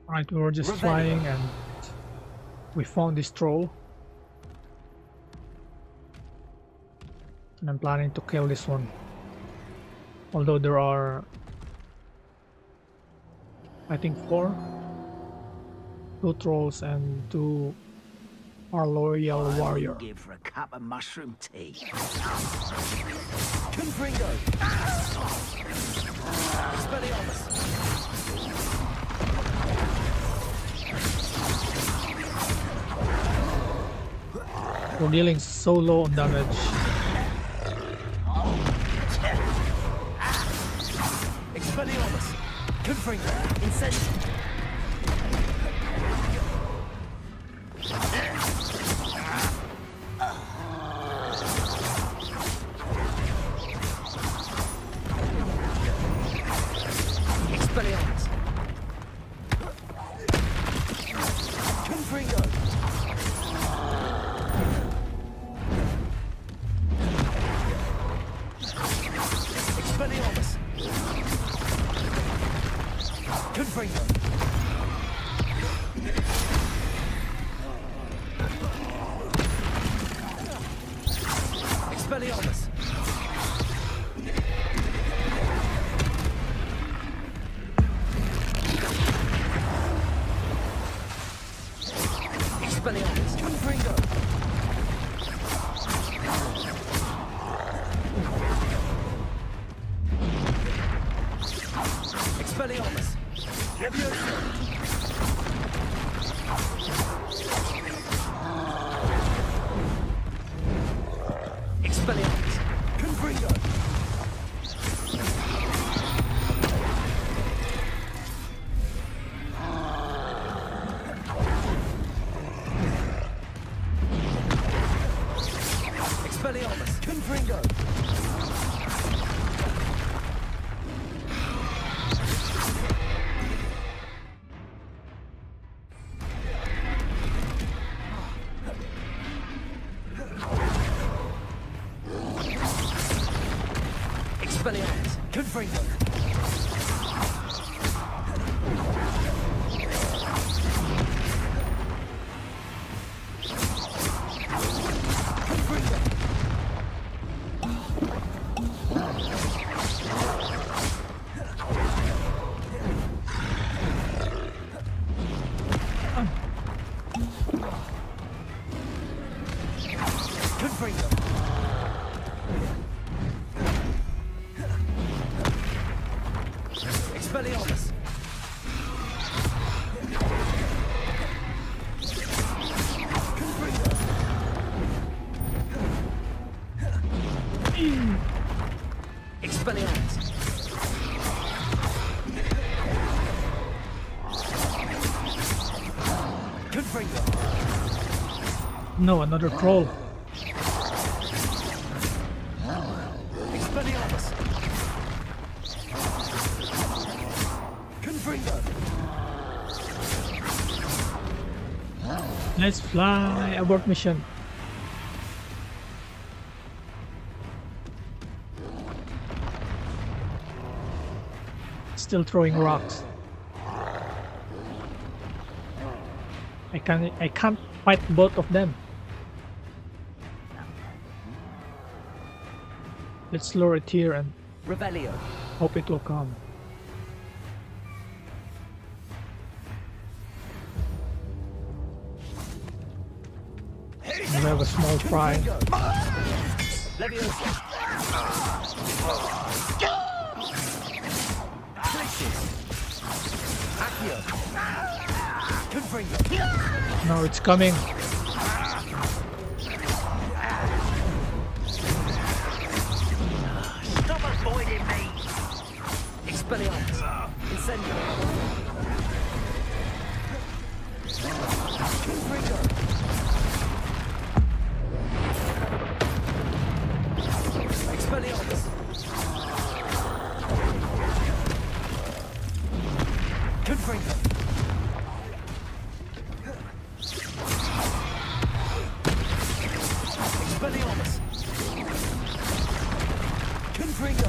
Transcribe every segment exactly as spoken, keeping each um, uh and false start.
Alright, we were just flying and we found this troll. And I'm planning to kill this one. Although there are, I think, four. Two trolls and two our loyal warrior. Give for a cup of mushroom tea. Confringo. Expelliarmus. We're dealing so low on damage. Expelliarmus. Confringo. Incendio. Expelliarmus. Confringo. Expelliarmus. Confringo. Expelliarmus. Expelliarmus. Confringo. Expelliarmus. Leviosa. Expelliarmus. Confringo. Expelliarmus. Confringo. Expelliarmus. Confringo. Confringo. Confringo. Expelliarmus. Confringo. Expelliarmus. Confringo. No, another troll. Expelliarmus. Confringo. Let's fly. Abort mission. Still throwing rocks. I can't. I can't fight both of them. Let's lure it here and Revelio. hope it will come. We have a small fry. Leviosa. Flexus. Accio. Confringo. No, it's coming. Stop avoiding me. Expelliarmus. Incendio. Confringo. Expelliarmus. Confringo. Expelliarmus. Confringo.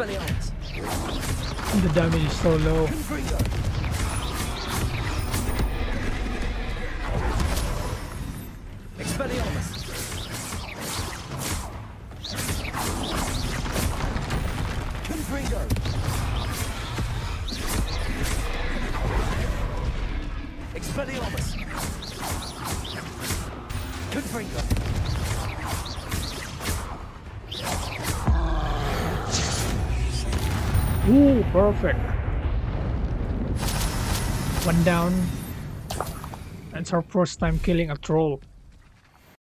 Expelliarmus. The damage is so low. Confringo. Expelliarmus. Confringo. Expelliarmus. Confringo. Ooh, perfect. One down. That's our first time killing a troll.